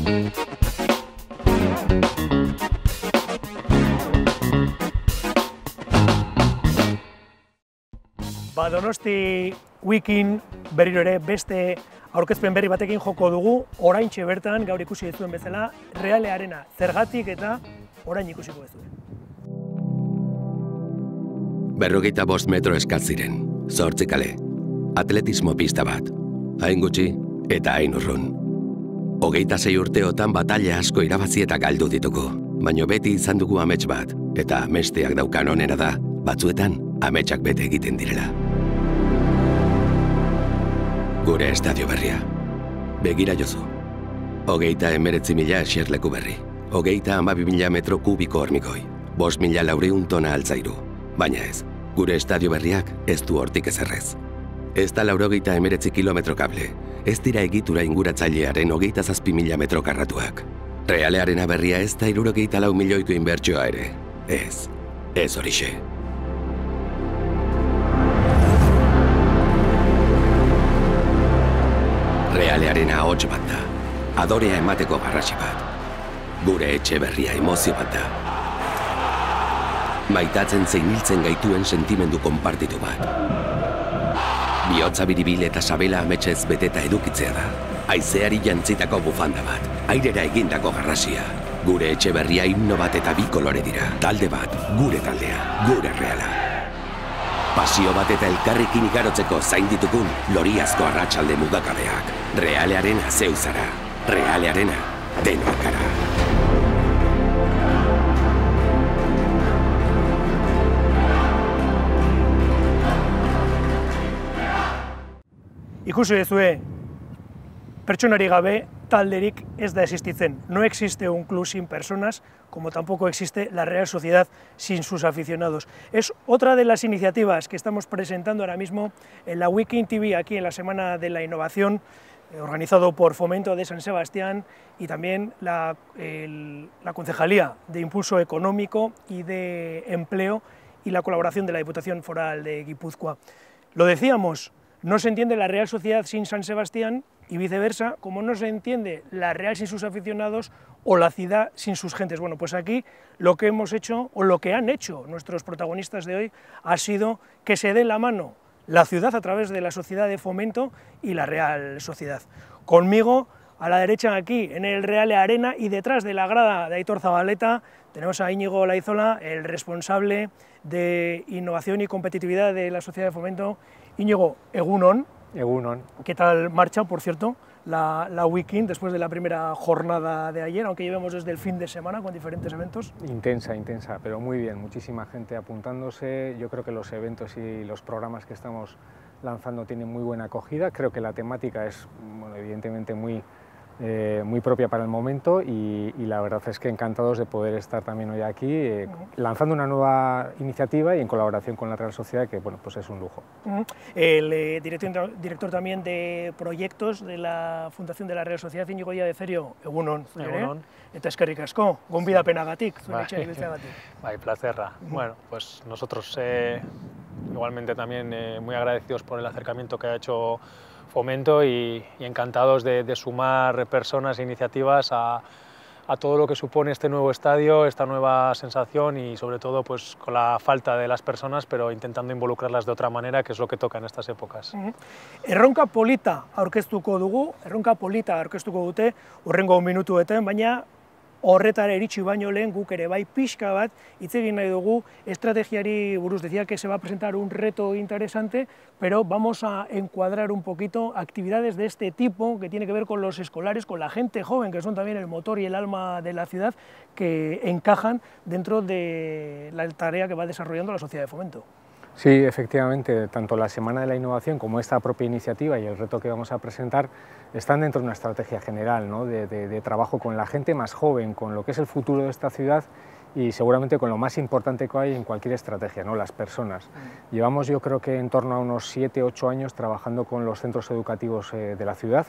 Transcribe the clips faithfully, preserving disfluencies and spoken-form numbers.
Ba, Donosti Weekin berriro ere beste aurkezpen berri batekin joko dugu, oraintxe bertan, gaur ikusi duzuen bezala, Reale Arena zergatik eta orain ikusiko duzuen. Berrogeita bost metro eskat ziren, zortzi kale, atletismo pista bat, hain gutxi eta hain urrun. Hogeita sei urteotan batalla asko irabazi eta galdu ditugu, baino beti izan dugu amets bat, eta amesteak daukan onena da, batzuetan ametsak bete egiten direla. Gure estadio berria. Begira jozu. Hogeita emeretzi mila eserleku berri. Hogeita hamabi mila metro kubiko hormigoi. Bost mila laureun tona altzairu. Baina ez, gure estadio berriak ez du hortik ezerrez. Ez da laurogeita emeretzi kilometro kable. Ez dira egitura inguratzailearen hogeita zazpi mila metro karratuak. Reale Arena berria ez da hirurogeita lau milioiko inbertsioa ere. Ez, ez horixe. Reale Arena ahots bat da, adorea emateko garrasi bat. Gure etxe berria emozio bat da. Maitatzen zein hiltzen gaituen sentimendu konpartitu bat. Bihotza biribil eta sabela ametsez beteta edukitzea da. Haizeari jantzitako bufanda bat, airera egindako garrasia. Gure etxe berria himno bat eta bi kolore dira. Talde bat, gure taldea, gure Reala. Pasio bat eta elkarrekin igarotzeko zain ditukun loriazko arratsalde mugakabeak. Reale Arena zeu zara. Reale Arena denoak gara. Ikusi duzue, pertsonari gabe talderik ez da existitzen. No existe un club sin personas, como tampoco existe la Real Sociedad sin sus aficionados. Es otra de las iniciativas que estamos presentando ahora mismo en la Weekin T V, aquí en la Semana de la Innovación, eh, organizado por Fomento de San Sebastián y también la, el, la Concejalía de Impulso Económico y de Empleo y la colaboración de la Diputación Foral de Guipúzcoa. Lo decíamos, no se entiende la Real Sociedad sin San Sebastián y viceversa, como no se entiende la Real sin sus aficionados o la ciudad sin sus gentes. Bueno, pues aquí lo que hemos hecho, o lo que han hecho nuestros protagonistas de hoy, ha sido que se dé la mano la ciudad a través de la Sociedad de Fomento y la Real Sociedad. Conmigo, a la derecha aquí, en el Reale Arena, y detrás de la grada de Aitor Zabaleta, tenemos a Íñigo Laizola, el responsable de Innovación y Competitividad de la Sociedad de Fomento. Íñigo, egunon. Egunon. ¿Qué tal marcha, por cierto, la, la Weekin después de la primera jornada de ayer, aunque llevemos desde el fin de semana con diferentes eventos? Intensa, intensa, pero muy bien, muchísima gente apuntándose. Yo creo que los eventos y los programas que estamos lanzando tienen muy buena acogida. Creo que la temática es, bueno, evidentemente muy, eh, muy propia para el momento y, y la verdad es que encantados de poder estar también hoy aquí eh, uh-huh. lanzando una nueva iniciativa y en colaboración con la Real Sociedad, que bueno, pues es un lujo. Uh-huh. El eh, director, director también de proyectos de la Fundación de la Real Sociedad, Íñigo Díaz de Ferio, egunon. Egunon. Eta eskerrik asko, gonbidapenagatik, zuen Bai, etxea ibiltzeagatik. Bai, plazerra. Uh-huh. Bueno, pues nosotros eh, igualmente también eh, muy agradecidos por el acercamiento que ha hecho Fomento y, y encantados de, de sumar personas e iniciativas a, a todo lo que supone este nuevo estadio, esta nueva sensación y sobre todo pues con la falta de las personas, pero intentando involucrarlas de otra manera, que es lo que toca en estas épocas. Uh-huh. Erronka polita aurkeztuko dugu, erronka polita aurkeztuko dute hurrengo minutuetan, baina horretara iritsi baino lehen guk ere bai pixka bat hitz egin nahi dugu estrategiari buruz. Decía que se va a presentar un reto interesante, pero vamos a encuadrar un poquito actividades de este tipo que tiene que ver con los escolares, con la gente joven, que son también el motor y el alma de la ciudad, que encajan dentro de la tarea que va desarrollando la Sociedad de Fomento. Sí, efectivamente, tanto la Semana de la Innovación como esta propia iniciativa y el reto que vamos a presentar están dentro de una estrategia general, ¿no? de, de, de trabajo con la gente más joven, con lo que es el futuro de esta ciudad y seguramente con lo más importante que hay en cualquier estrategia, ¿no? Las personas. Llevamos yo creo que en torno a unos siete ocho años trabajando con los centros educativos eh, de la ciudad,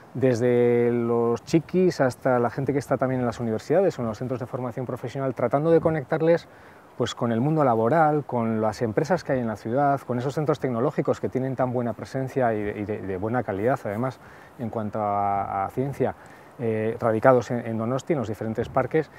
desde los chiquis hasta la gente que está también en las universidades o en los centros de formación profesional, tratando de conectarles pues con el mundo laboral, con las empresas que hay en la ciudad, con esos centros tecnológicos que tienen tan buena presencia y de, y de, de buena calidad además en cuanto a, a ciencia, eh, radicados en, en Donosti, en los diferentes parques,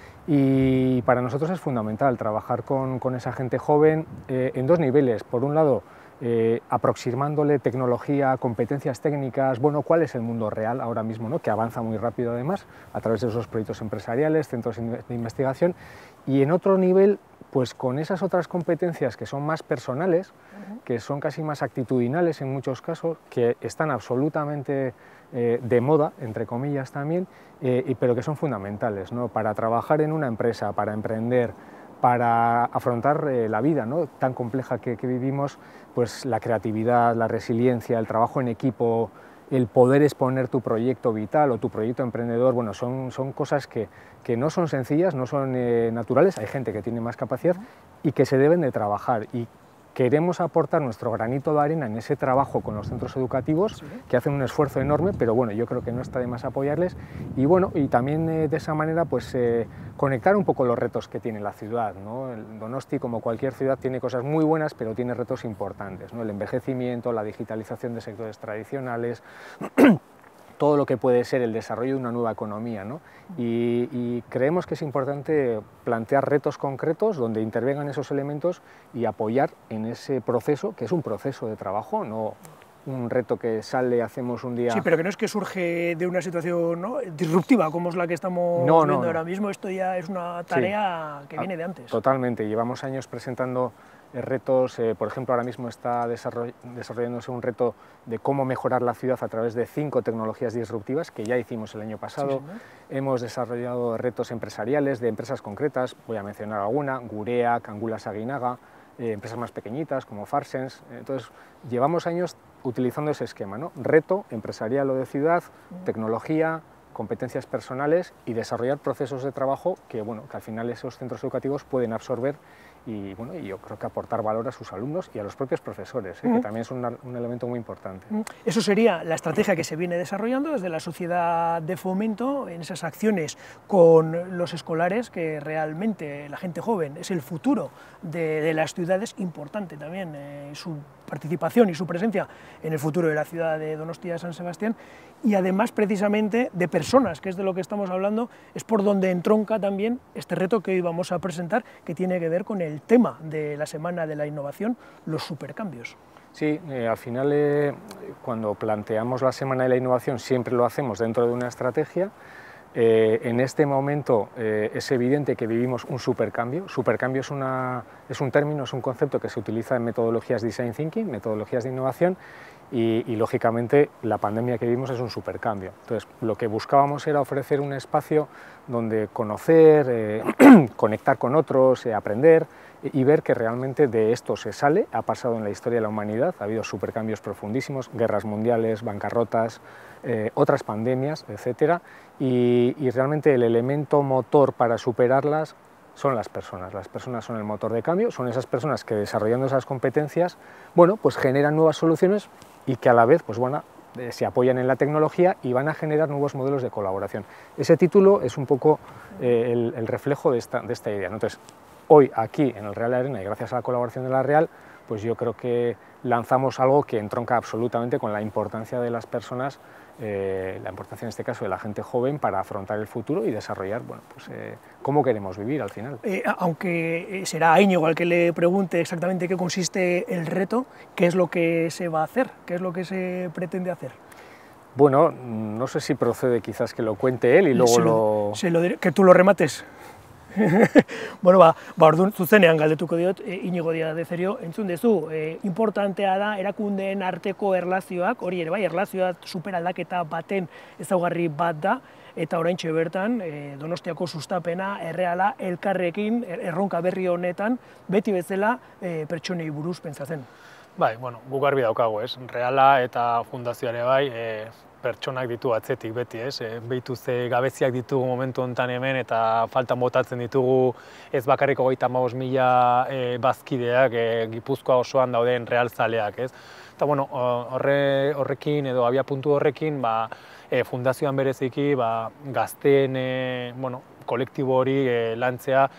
y para nosotros es fundamental trabajar con, con esa gente joven eh, en dos niveles. Por un lado, Eh, aproximándole tecnología, competencias técnicas, bueno, cuál es el mundo real ahora mismo, ¿no? Que avanza muy rápido además, a través de esos proyectos empresariales, centros de investigación, y en otro nivel, pues con esas otras competencias que son más personales, uh-huh. que son casi más actitudinales en muchos casos, que están absolutamente eh, de moda, entre comillas también, eh, y, pero que son fundamentales, ¿no? Para trabajar en una empresa, para emprender, para afrontar eh, la vida, ¿no? Tan compleja que, que vivimos, pues la creatividad, la resiliencia, el trabajo en equipo, el poder exponer tu proyecto vital o tu proyecto emprendedor, bueno, son, son cosas que, que no son sencillas, no son eh, naturales, hay gente que tiene más capacidad y que se deben de trabajar. Y queremos aportar nuestro granito de arena en ese trabajo con los centros educativos, sí. que hacen un esfuerzo enorme, pero bueno, yo creo que no está de más apoyarles, y bueno, y también eh, de esa manera pues eh, conectar un poco los retos que tiene la ciudad, ¿no? El Donosti, como cualquier ciudad, tiene cosas muy buenas, pero tiene retos importantes, ¿no? El envejecimiento, la digitalización de sectores tradicionales, todo lo que puede ser el desarrollo de una nueva economía, ¿no? Y, y creemos que es importante plantear retos concretos donde intervengan esos elementos y apoyar en ese proceso, que es un proceso de trabajo, no un reto que sale, hacemos un día... Sí, pero que no es que surge de una situación, ¿no?, disruptiva como es la que estamos no, viendo no, no. ahora mismo, esto ya es una tarea sí. que viene de antes. Totalmente, llevamos años presentando retos, eh, por ejemplo, ahora mismo está desarroll desarrollándose un reto de cómo mejorar la ciudad a través de cinco tecnologías disruptivas que ya hicimos el año pasado. Sí, ¿no? Hemos desarrollado retos empresariales de empresas concretas, voy a mencionar alguna, Gureak, Angulas Aguinaga, eh, empresas más pequeñitas como Farsens. Entonces, llevamos años utilizando ese esquema, ¿no? Reto empresarial o de ciudad, tecnología, competencias personales y desarrollar procesos de trabajo que, bueno, que al final esos centros educativos pueden absorber y, bueno, y yo creo que aportar valor a sus alumnos y a los propios profesores, ¿eh? uh-huh. que también es un, un elemento muy importante. Uh-huh. Eso sería la estrategia que se viene desarrollando desde la sociedad de fomento en esas acciones con los escolares, que realmente la gente joven es el futuro de, de las ciudades, importante también eh, su participación y su presencia en el futuro de la ciudad de Donostia de San Sebastián, y además precisamente de personas, que es de lo que estamos hablando, es por donde entronca también este reto que hoy vamos a presentar, que tiene que ver con el tema de la Semana de la Innovación, los supercambios. Sí, eh, al final eh, cuando planteamos la Semana de la Innovación siempre lo hacemos dentro de una estrategia. Eh, en este momento eh, es evidente que vivimos un supercambio. Supercambio es, una, es un término, es un concepto que se utiliza en metodologías Design Thinking, metodologías de innovación, y, y lógicamente la pandemia que vivimos es un supercambio. Entonces, lo que buscábamos era ofrecer un espacio donde conocer, eh, conectar con otros, eh, aprender y ver que realmente de esto se sale. Ha pasado en la historia de la humanidad, ha habido supercambios profundísimos, guerras mundiales, bancarrotas, eh, otras pandemias, etcétera, y, y realmente el elemento motor para superarlas son las personas. Las personas son el motor de cambio, son esas personas que desarrollando esas competencias, bueno, pues generan nuevas soluciones y que a la vez, pues bueno, eh, se apoyan en la tecnología y van a generar nuevos modelos de colaboración. Ese título es un poco eh, el, el reflejo de esta, de esta idea, ¿no? Entonces, hoy aquí en el Real Arena y gracias a la colaboración de la Real, pues yo creo que lanzamos algo que entronca absolutamente con la importancia de las personas, eh, la importancia en este caso de la gente joven para afrontar el futuro y desarrollar, bueno, pues eh, cómo queremos vivir al final. Eh, aunque será a Íñigo al que le pregunte exactamente qué consiste el reto, ¿qué es lo que se va a hacer? ¿Qué es lo que se pretende hacer? Bueno, no sé si procede quizás que lo cuente él y luego se lo... lo... Se lo diré, que tú lo remates. Bueno, ba, ba orduan zuzenean galdetuko diot, e, Íñigo Díaz de Cerio, entzun duzu, e, importantea da erakundeen arteko erlazioak, hori ere bai, erlazioa superaldaketa baten ezaugarri bat da, eta oraintxe bertan e, Donostiako sustapena erreala elkarrekin erronka berri honetan beti bezala e, pertsonei buruz pentsatzen. Bai, bueno, guk garbi daukagu, ez? Reala eta fundazioare bai, e, pertsonak ditu atzetik beti, ez? E, behitu ze gabeziak ditugu momentu honetan hemen eta faltan botatzen ditugu ez bakarrik hogeita hamabost mila e, bazkideak e, Gipuzkoa osoan dauden realzaleak, ez? Eta bueno, horre, horrekin edo abia puntu horrekin, ba, e, fundazioan bereziki ba, gazteen e, bueno, kolektibo hori e, lantzea,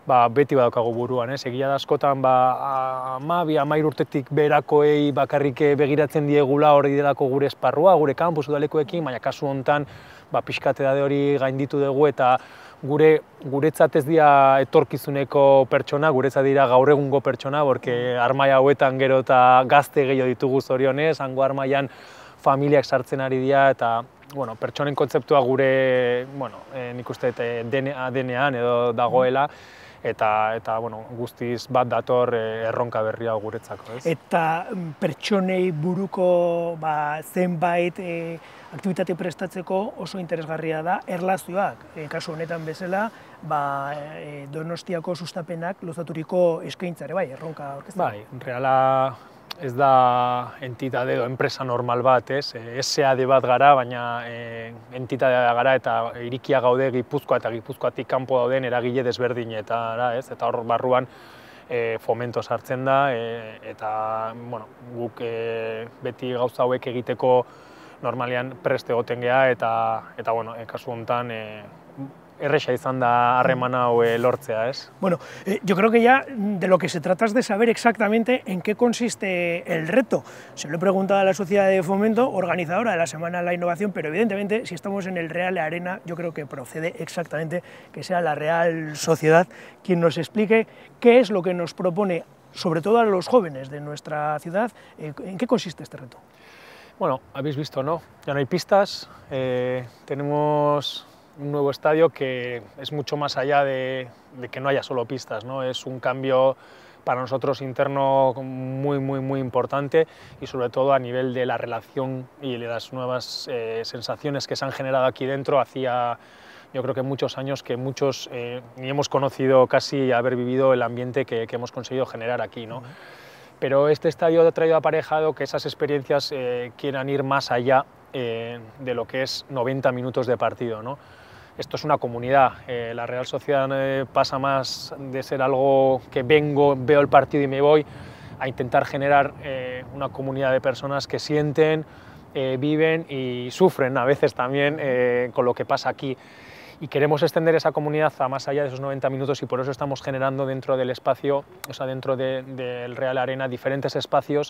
ba, beti badaukagu buruan, ez? Egia da askotan, ba, hamabi, hamahiru urtetik beherakoei bakarrik begiratzen diegula hori delako gure esparrua, gure kanpus udalekoekin, baina kasu honetan, ba, pixkat edade hori gainditu dugu eta gure guretzat ez dira etorkizuneko pertsona, guretzat dira gaur egungo pertsona, porque armaia hauetan gero eta gazte gehiago ditugu zorionez, hango armaian familiak sartzen ari dira eta bueno, pertsonen kontzeptua gure, bueno, eh, nik uste A D N-an edo dagoela, eta, eta bueno, guztiz bat dator eh, erronka berria guretzako, ez? Eta pertsonei buruko ba, zenbait eh, aktibitate prestatzeko oso interesgarria da erlazioak. E, kasu honetan bezala, ba, e, Donostiako sustapenak luzaturiko eskaintzare, bai, erronka orkestra. Bai, Reala ez da entitate edo enpresa normal bat, ez? S A D bat gara, baina e, entitatea gara eta irikia gaude Gipuzkoa eta Gipuzkoatik kanpo dauden eragile desberdinetara, ez? Eta hor barruan e, Fomento sartzen da, e, eta bueno, guk e, beti gauza hauek egiteko normalean preste egoten geha eta, eta bueno, e, kasu honetan e, erresa izan da harreman hau e, lortzea, ez? Bueno, eh, yo creo que ya de lo que se trata es de saber exactamente en qué consiste el reto. Se lo he preguntado a la Sociedad de Fomento, organizadora de la Semana de la Innovación, pero evidentemente si estamos en el Real Arena, yo creo que procede exactamente que sea la Real Sociedad quien nos explique qué es lo que nos propone, sobre todo a los jóvenes de nuestra ciudad, eh, en qué consiste este reto. Bueno, habéis visto, ¿no? Ya no hay pistas, eh, tenemos un nuevo estadio que es mucho más allá de, de que no haya solo pistas, ¿no? Es un cambio para nosotros interno muy, muy, muy importante y sobre todo a nivel de la relación y de las nuevas eh, sensaciones que se han generado aquí dentro. Hacía, yo creo que muchos años que muchos eh, ni hemos conocido casi haber vivido el ambiente que, que hemos conseguido generar aquí, ¿no? Pero este estadio ha traído aparejado que esas experiencias eh, quieran ir más allá eh, de lo que es noventa minutos de partido, ¿no? Esto es una comunidad, eh, la Real Sociedad eh, pasa más de ser algo que vengo, veo el partido y me voy, a intentar generar eh, una comunidad de personas que sienten, eh, viven y sufren a veces también eh, con lo que pasa aquí. Y queremos extender esa comunidad a más allá de esos noventa minutos y por eso estamos generando dentro del espacio, o sea, dentro de, del Real Arena, diferentes espacios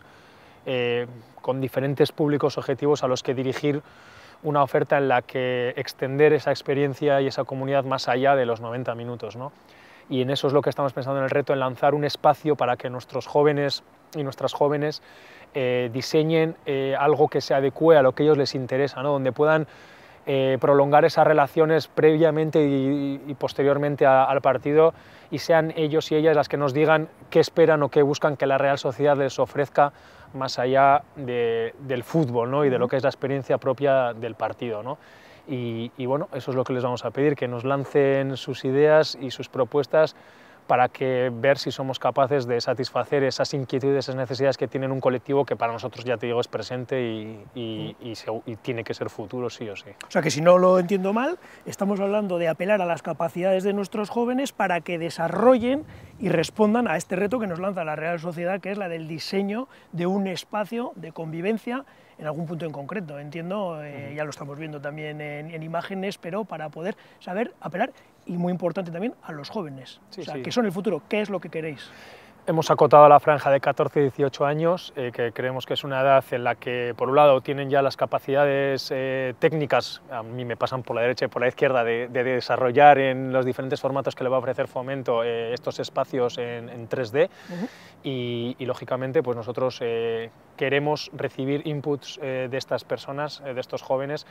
eh, con diferentes públicos objetivos a los que dirigir una oferta en la que extender esa experiencia y esa comunidad más allá de los noventa minutos, ¿no? Y en eso es lo que estamos pensando en el reto, en lanzar un espacio para que nuestros jóvenes y nuestras jóvenes eh, diseñen eh, algo que se adecue a lo que a ellos les interesa, ¿no? Donde puedan eh, prolongar esas relaciones previamente y, y posteriormente a, al partido y sean ellos y ellas las que nos digan qué esperan o qué buscan que la Real Sociedad les ofrezca más allá de, del fútbol, ¿no? Y de lo que es la experiencia propia del partido, ¿no? Y, y bueno, eso es lo que les vamos a pedir, que nos lancen sus ideas y sus propuestas para que ver si somos capaces de satisfacer esas inquietudes, esas necesidades que tienen un colectivo que para nosotros, ya te digo, es presente y, y, y, se, y tiene que ser futuro sí o sí. O sea que si no lo entiendo mal, estamos hablando de apelar a las capacidades de nuestros jóvenes para que desarrollen y respondan a este reto que nos lanza la Real Sociedad, que es la del diseño de un espacio de convivencia en algún punto en concreto, entiendo, eh, ya lo estamos viendo también en, en imágenes, pero para poder saber apelar, y muy importante también, a los jóvenes, sí, o sea, sí. que son el futuro, ¿qué es lo que queréis? Hemos acotado la franja de catorce a dieciocho años, eh, que creemos que es una edad en la que, por un lado, tienen ya las capacidades eh, técnicas, a mí me pasan por la derecha y por la izquierda, de, de desarrollar en los diferentes formatos que le va a ofrecer Fomento eh, estos espacios en, en tres D, uh-huh. y, y, lógicamente, pues nosotros eh, queremos recibir inputs eh, de estas personas, eh, de estos jóvenes,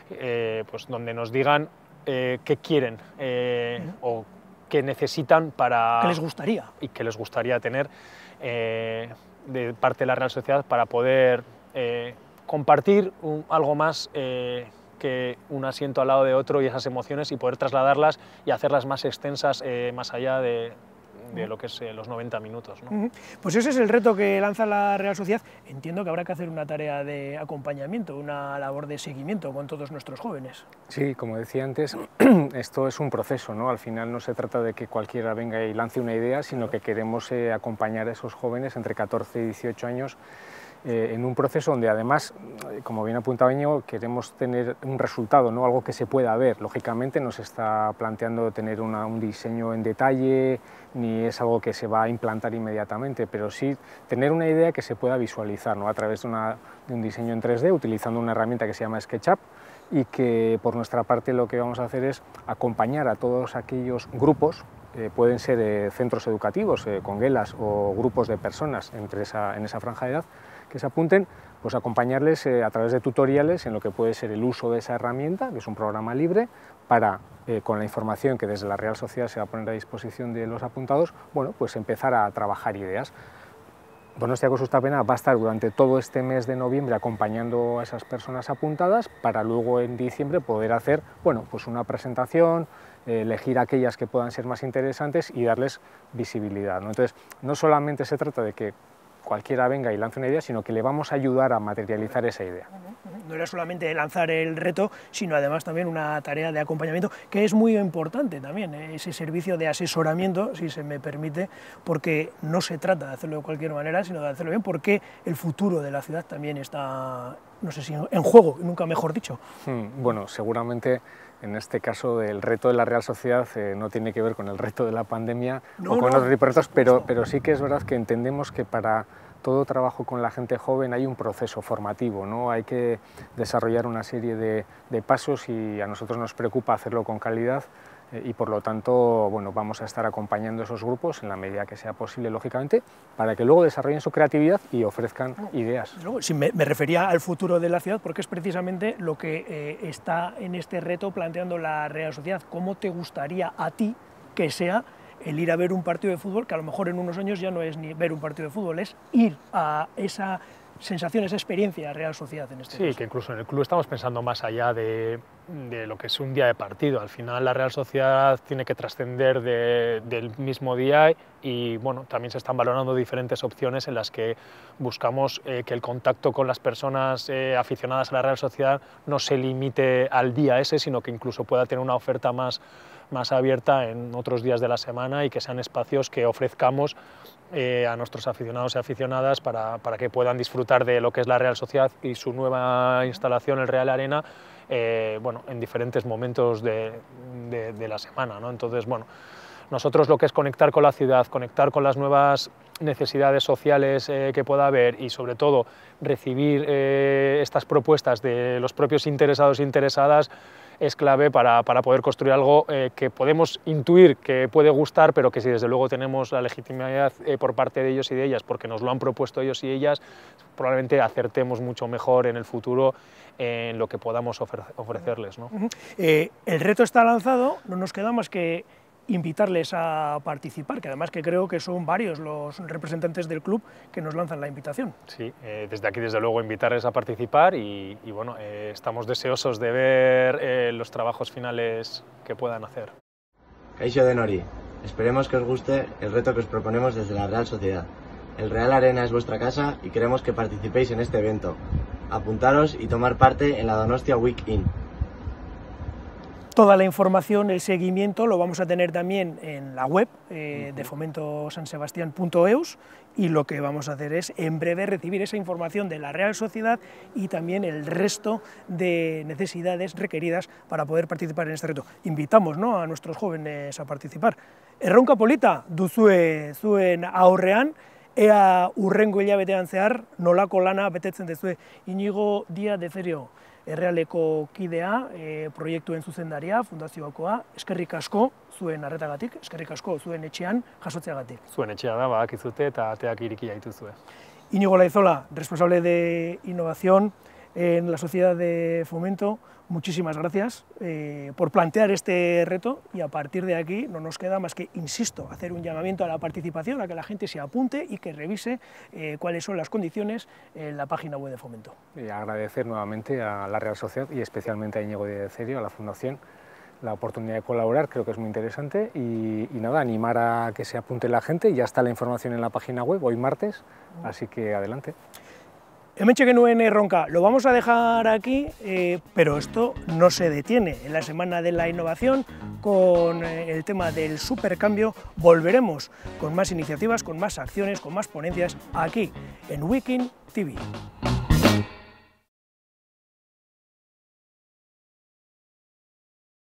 eh, pues donde nos digan eh, qué quieren eh, uh-huh. o que necesitan para... ¿Qué les gustaría? Y que les gustaría tener eh, de parte de la Real Sociedad para poder eh, compartir un, algo más eh, que un asiento al lado de otro y esas emociones y poder trasladarlas y hacerlas más extensas eh, más allá de, de lo que es eh, los noventa minutos, ¿no? Pues ese es el reto que lanza la Real Sociedad. Entiendo que habrá que hacer una tarea de acompañamiento, una labor de seguimiento con todos nuestros jóvenes. Sí, como decía antes, esto es un proceso, ¿no? Al final no se trata de que cualquiera venga y lance una idea, sino que queremos eh, acompañar a esos jóvenes entre catorce y dieciocho años eh, en un proceso donde además, como bien apuntaba Íñigo, queremos tener un resultado, ¿no? Algo que se pueda ver. Lógicamente no se está planteando tener una, un diseño en detalle, ni es algo que se va a implantar inmediatamente, pero sí tener una idea que se pueda visualizar, ¿no? A través de, una, de un diseño en tres D, utilizando una herramienta que se llama SketchUp, y que por nuestra parte lo que vamos a hacer es acompañar a todos aquellos grupos, eh, pueden ser eh, centros educativos, eh, conguelas o grupos de personas entre esa, en esa franja de edad, que se apunten, pues acompañarles eh, a través de tutoriales en lo que puede ser el uso de esa herramienta, que es un programa libre, para, eh, con la información que desde la Real Sociedad se va a poner a disposición de los apuntados, bueno, pues empezar a trabajar ideas. Donostiako Sustapena va a estar durante todo este mes de noviembre acompañando a esas personas apuntadas para luego en diciembre poder hacer, bueno, pues una presentación, eh, elegir aquellas que puedan ser más interesantes y darles visibilidad, ¿no? Entonces, no solamente se trata de que cualquiera venga y lance una idea, sino que le vamos a ayudar a materializar esa idea. No era solamente lanzar el reto, sino además también una tarea de acompañamiento, que es muy importante también, ¿eh? Ese servicio de asesoramiento, si se me permite, porque no se trata de hacerlo de cualquier manera, sino de hacerlo bien, porque el futuro de la ciudad también está, no sé si en juego, nunca mejor dicho. Hmm, bueno, seguramente en este caso el reto de la Real Sociedad eh, no tiene que ver con el reto de la pandemia no, o con no, otros retos, pero, pero sí que es verdad que entendemos que para todo trabajo con la gente joven hay un proceso formativo, ¿no? Hay que desarrollar una serie de, de pasos y a nosotros nos preocupa hacerlo con calidad eh, y por lo tanto, bueno, vamos a estar acompañando a esos grupos en la medida que sea posible, lógicamente, para que luego desarrollen su creatividad y ofrezcan no, ideas. No, si me, me refería al futuro de la ciudad, porque es precisamente lo que eh, está en este reto planteando la Real Sociedad. ¿Cómo te gustaría a ti que sea el ir a ver un partido de fútbol, que a lo mejor en unos años ya no es ni ver un partido de fútbol, es ir a esa sensación, esa experiencia Real Sociedad en este Sí, caso? Que incluso en el club estamos pensando más allá de, de lo que es un día de partido. Al final la Real Sociedad tiene que trascender de, del mismo día y bueno, también se están valorando diferentes opciones en las que buscamos eh, que el contacto con las personas eh, aficionadas a la Real Sociedad no se limite al día ese, sino que incluso pueda tener una oferta más más abierta en otros días de la semana y que sean espacios que ofrezcamos eh, a nuestros aficionados y aficionadas para, para que puedan disfrutar de lo que es la Real Sociedad y su nueva instalación, el Real Arena, eh, bueno, en diferentes momentos de, de, de la semana, ¿no? Entonces, bueno, nosotros lo que es conectar con la ciudad, conectar con las nuevas necesidades sociales eh, que pueda haber y sobre todo recibir eh, estas propuestas de los propios interesados e interesadas es clave para, para poder construir algo eh, que podemos intuir que puede gustar, pero que si desde luego tenemos la legitimidad eh, por parte de ellos y de ellas, porque nos lo han propuesto ellos y ellas, probablemente acertemos mucho mejor en el futuro en lo que podamos ofre ofrecerles, ¿no? Uh-huh. eh, el reto está lanzado, no nos queda más que invitarles a participar, que además que creo que son varios los representantes del club que nos lanzan la invitación. Sí, eh, desde aquí desde luego invitarles a participar y, y bueno, eh, estamos deseosos de ver eh, los trabajos finales que puedan hacer. Kaixo denori, esperemos que os guste el reto que os proponemos desde la Real Sociedad. El Real Arena es vuestra casa y queremos que participéis en este evento. Apuntaros y tomar parte en la Donostia Week In. Toda la información, el seguimiento, lo vamos a tener también en la web eh, de fomento san sebastián punto eus y lo que vamos a hacer es en breve recibir esa información de la Real Sociedad y también el resto de necesidades requeridas para poder participar en este reto. Invitamos, ¿no?, a nuestros jóvenes a participar. Erronka polita duzue zuen aurrean, ea urrengo hilabetean zehar nolako lana betetzen duzue. Íñigo Díaz de Cerio, Errealeko kidea, e, proiektuen zuzendaria, fundazioakoa, eskerrik asko zuen arretagatik, eskerrik asko zuen etxean jasotzeagatik. Zuen etxea da, badakizute eta ateak iriki dituzue. Íñigo Laizola, responsable de innovación en la Sociedad de Fomento, muchísimas gracias eh, por plantear este reto y a partir de aquí no nos queda más que, insisto, hacer un llamamiento a la participación, a que la gente se apunte y que revise eh, cuáles son las condiciones en la página web de Fomento. Y agradecer nuevamente a la Real Sociedad y especialmente a Íñigo Díaz de Cerio, a la Fundación, la oportunidad de colaborar, creo que es muy interesante y, y nada, animar a que se apunte la gente, ya está la información en la página web hoy martes, así que adelante. Hementxe genuen erronka, lo vamos a dejar aquí, eh, pero esto no se detiene. En la Semana de la Innovación, con eh, el tema del supercambio, volveremos con más iniciativas, con más acciones, con más ponencias, aquí en Wiking T V.